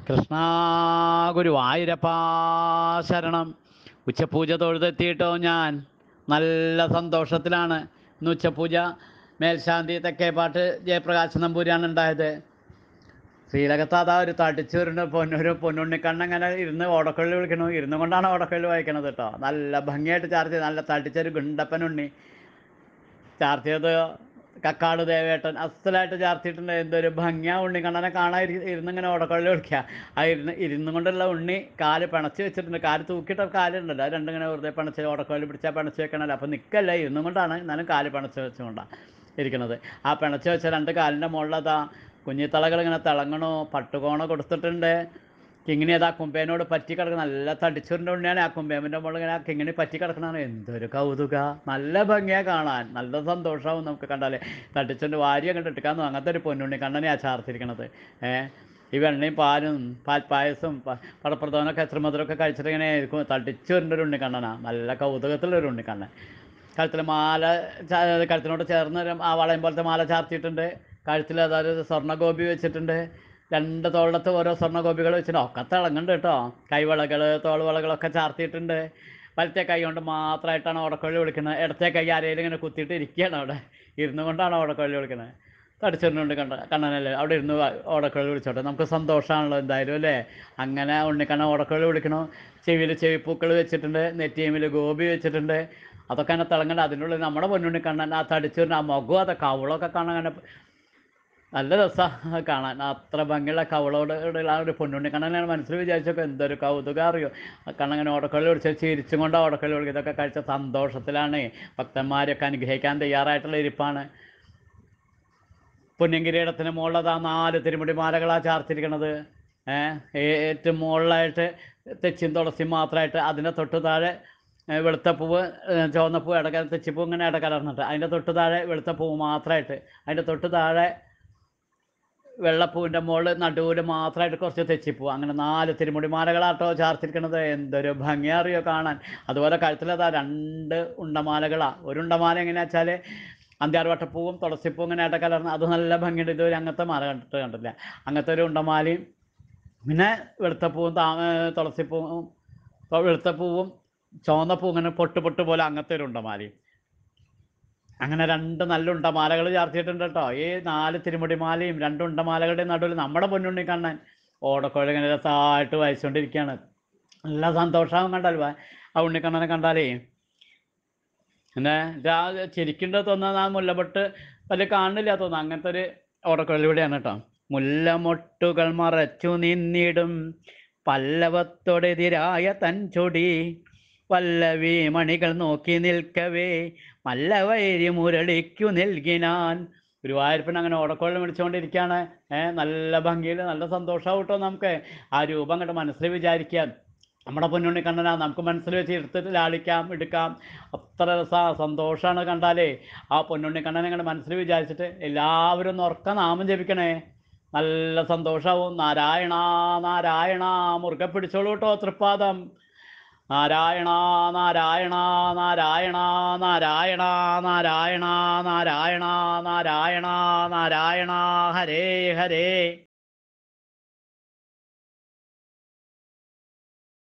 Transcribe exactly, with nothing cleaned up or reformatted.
കൃഷ്ണ ഗുരുവായൂരപ്പാ ശരണം. ഉച്ചപൂജ തൊഴുതെത്തിയിട്ടോ ഞാൻ നല്ല സന്തോഷത്തിലാണ്. ഇന്ന് ഉച്ചപൂജ മേൽശാന്തി തെക്കേപ്പാട്ട് ജയപ്രകാശ് നമ്പൂരിയാണ് ഉണ്ടായത്. ശ്രീലകത്ത് അതാ ഒരു തടിച്ചൂരിൻ്റെ പൊന്നൊരു പൊന്നുണ്ണിക്കണ്ണങ്ങനെ ഇരുന്ന് ഓടക്കൊള്ളി വിളിക്കണു. ഇരുന്നു കൊണ്ടാണ് ഓടക്കൊള്ളി വായിക്കണത് കേട്ടോ. നല്ല ഭംഗിയായിട്ട് ചാർത്തി, നല്ല തടിച്ചൊരു ഗുണ്ടപ്പനുണ്ണി ചാർത്തിയത്. കക്കാട് ദേവേട്ടൻ അസലായിട്ട് ചാർത്തിയിട്ടുണ്ട്. എന്തൊരു ഭംഗിയാ ഉണ്ണിക്കണ്ണനെ കാണാൻ ഇരുന്നിങ്ങനെ ഓടക്കൊള്ളി വിളിക്കുക. ആ ഇരുന്ന് ഇരുന്നു കൊണ്ടുള്ള ഉണ്ണി കാല് പിണച്ച് വെച്ചിട്ടുണ്ട്. കാല് തൂക്കിയിട്ട കാലുണ്ടല്ലോ, അത് രണ്ടിങ്ങനെ വെറുതെ പിണച്ച് ഓടക്കൊള്ളി പിടിച്ചാൽ പിണച്ച് വെക്കണമല്ലോ. അപ്പം നിൽക്കല്ല, ഇരുന്നു കൊണ്ടാണ്, എന്നാലും കാല് പിണച്ച് വെച്ചുകൊണ്ടാണ് ഇരിക്കുന്നത്. ആ പിണച്ച് വെച്ച രണ്ട് കാലിൻ്റെ മുകളിലതാ കുഞ്ഞിത്തളകൾ ഇങ്ങനെ തിളങ്ങണു. പട്ടുകോണ കൊടുത്തിട്ടുണ്ട്. കിങ്ങിണി അതാ കുമ്പേനോട് പറ്റി കിടക്കണം. നല്ല തടിച്ചൂരിൻ്റെ ഉണ്ണിയാണ്. ആ കുമ്പേമിൻ്റെ മുകളിൽ ഇങ്ങനെ ആ കിങ്ങിണി പറ്റി കിടക്കണതാണ്. എന്തൊരു കൗതുക, നല്ല ഭംഗിയാണ് കാണാൻ, നല്ല സന്തോഷമാവും നമുക്ക് കണ്ടാലേ. തടിച്ചൂരിൻ്റെ വാരി അങ്ങോട്ട് ഇട്ടിക്കാന്നു അങ്ങനത്തെ ഒരു പൊന്നുണ്ണി കണ്ണനെയാണ് ചാർത്തിരിക്കണത്. ഏഹ് ഈ വെണ്ണയും പാലും പാൽപ്പായസവും പടപ്രധാനമൊക്കെ ചെറുമധുരമൊക്കെ കഴിച്ചിട്ട് ഇങ്ങനെ തടിച്ചൂരിൻ്റെ ഒരു ഉണ്ണിക്കണ്ണനാണ്. നല്ല കൗതുകത്തിലൊരു ഉണ്ണിക്കണ്ണൻ. കഴുത്തിൽ മാല, കഴുത്തിനോട് ചേർന്ന് ആ വളയം പോലത്തെ മാല ചാർത്തിയിട്ടുണ്ട്. കഴുത്തിൽ അതായത് സ്വർണ്ണഗോപി വെച്ചിട്ടുണ്ട്. രണ്ട് തോളത്ത് ഓരോ സ്വർണ്ണഗോപികൾ വെച്ചിട്ടുണ്ട്. ഒക്കെ തിളങ്ങുന്നുണ്ട് കേട്ടോ. കൈവളകൾ, തോൾവളകളൊക്കെ ചാർത്തിയിട്ടുണ്ട്. വലത്തെ കൈ കൊണ്ട് മാത്രമായിട്ടാണ് ഓടക്കൊള്ളി വിളിക്കുന്നത്. ഇടത്തെ കൈ അരയിൽ ഇങ്ങനെ കുത്തിയിട്ട് ഇരിക്കുകയാണ്. അവിടെ ഇരുന്നു കൊണ്ടാണ് ഓടക്കൊള്ളി വിളിക്കുന്നത്. തടിച്ചിട്ടുണ്ട് കണ്ട കണ്ണനല്ലേ, അവിടെ ഇരുന്ന് ഓടക്കൊള്ളി വിളിച്ചോട്ടെ. നമുക്ക് സന്തോഷമാണല്ലോ എന്തായാലും അല്ലേ. അങ്ങനെ ഉണ്ണിക്കണ്ണൻ ഓടക്കൊള്ളി വിളിക്കണു. ചെവിയിൽ ചെവിപ്പൂക്കൾ വെച്ചിട്ടുണ്ട്. നെറ്റിയമ്മിൽ ഗോപി വെച്ചിട്ടുണ്ട്. അതൊക്കെ അങ്ങനെ തിളങ്ങണ്ട. അതിനുള്ളിൽ നമ്മുടെ പൊന്നുണ്ണിക്കണ്ണൻ ആ തടിച്ചൂരിൻ്റെ ആ മുഖവും അതൊക്കെ കവളമൊക്കെ കാണാൻ അങ്ങനെ നല്ല രസമാണ് കാണാൻ. അത്ര ഭംഗിയുള്ള കവളോട് ആ ഒരു പൊന്നുണ്ണിക്കണ്ണനാണ് മനസ്സിൽ വിചാരിച്ചൊക്കെ എന്തൊരു കൗതുകം അറിയോ. കണ്ണങ്ങനെ ഓടക്കൊള്ളി വിളിച്ച് ചിരിച്ചും കൊണ്ട് ഓടക്കൊള്ളി വിളിക്കുക. ഇതൊക്കെ കഴിച്ച സന്തോഷത്തിലാണ്. ഭക്തന്മാരൊക്കെ അനുഗ്രഹിക്കാൻ തയ്യാറായിട്ടുള്ള ഇരിപ്പാണ്. പുണ്യകിരീടത്തിന് മുകളിലത് ആ നാല് തിരുമുടി മാലകളാണ് ചാർത്തിരിക്കണത്. ഏഹ് ഏറ്റവും മുകളിലായിട്ട് തെച്ചിയും തുളസിയും മാത്രമായിട്ട്, അതിൻ്റെ തൊട്ട് താഴെ വെളുത്ത പൂവ്, ചുവന്ന പൂവ്, ഇടക്കല തെച്ചിപ്പൂ ഇങ്ങനെ ഇടകലർന്നിട്ട്, അതിൻ്റെ തൊട്ട് താഴെ വെളുത്ത പൂവ് മാത്രമായിട്ട്, അതിൻ്റെ തൊട്ട് താഴെ വെള്ളപ്പൂവിൻ്റെ മുകളിൽ നടുവിൽ മാത്രമായിട്ട് കുറച്ച് തെച്ചിപ്പൂ, അങ്ങനെ നാല് തിരുമുടി മാലകളാട്ടോ ചാർത്തിരിക്കണത്. എന്തൊരു ഭംഗിയാ അറിയോ കാണാൻ. അതുപോലെ കഴുത്തിലതാ രണ്ട് ഉണ്ടമാലകളാണ്. ഒരു ഉണ്ടമാല എങ്ങനെയാ വെച്ചാൽ അന്ത്യാർവട്ടപ്പൂവും തുളസിപ്പൂവും ഇങ്ങനെ ഇടകലർന്ന്, അത് നല്ല ഭംഗിയുണ്ട്. ഇതൊരു അങ്ങനത്തെ മാല കണ്ടിട്ട് കണ്ടില്ല. അങ്ങനത്തെ ഒരു ഉണ്ടമാലയും പിന്നെ വെളുത്തപ്പൂവും താ തുളസിപ്പൂവും വെളുത്തപ്പൂവും ചുവന്നപ്പൂ ഇങ്ങനെ പൊട്ട് പൊട്ട് പോലെ അങ്ങനത്തെ ഒരു ഉണ്ടമാലയും, അങ്ങനെ രണ്ട് നല്ല ഉണ്ടമാലകൾ ചാർത്തിയിട്ടുണ്ട് കേട്ടോ. ഈ നാല് തിരുമുടിമാലയും രണ്ട് ഉണ്ടമാലകളുടെ നടുവിൽ നമ്മുടെ പൊന്നുണ്ണിക്കണ്ണൻ ഓടക്കോഴ ഇങ്ങനെ രസമായിട്ട് വായിച്ചുകൊണ്ടിരിക്കുകയാണ്. നല്ല സന്തോഷമാവും കണ്ടാൽ ആ ഉണ്ണിക്കണ്ണനെ കണ്ടാലേ. പിന്നെ ചിരിക്കേണ്ടത് തോന്നുന്നത് ആ മുല്ലമൊട്ട് വലിയ കാണില്ല തോന്നുന്നു. അങ്ങനത്തെ ഒരു ഓടക്കൊള്ളിലൂടെയാണ് കേട്ടോ. മുല്ലമൊട്ടുകൾ മറച്ചു നിന്നിടും പല്ലവത്തോടെതിരായ തൻ ചൊടി, വല്ലവി മണികൾ നോക്കി നിൽക്കവേ മല്ലവൈരി മുരളിക്കു നൽകിനാൻ. ഗുരുവായൂരപ്പൻ അങ്ങനെ ഓടക്കൊള്ളി മേടിച്ചുകൊണ്ടിരിക്കുകയാണ്. ഏഹ് നല്ല ഭംഗിയിൽ നല്ല സന്തോഷമാവും കേട്ടോ. നമുക്ക് ആ രൂപം അങ്ങോട്ട് മനസ്സിൽ വിചാരിക്കാം. നമ്മുടെ പൊന്നുണ്ണിക്കണ്ണനാ നമുക്ക് മനസ്സിൽ വെച്ച് എടുത്തിട്ട് ലാളിക്കാം, എടുക്കാം. അത്ര രസ സന്തോഷമാണ് കണ്ടാലേ. ആ പൊന്നുണ്ണിക്കണ്ണനെ അങ്ങോട്ട് മനസ്സിൽ വിചാരിച്ചിട്ട് എല്ലാവരും ഒന്ന് ഉറക്ക നാമം ജപിക്കണേ. നല്ല സന്തോഷമാവും. നാരായണ നാരായണ മുറുകെ പിടിച്ചോളൂ കേട്ടോ തൃപ്പാദം. നാരായണ നാരായണ നാരായണ നാരായണ നാരായണ നാരായണ നാരായണ നാരായണ ഹരേ ഹരേ.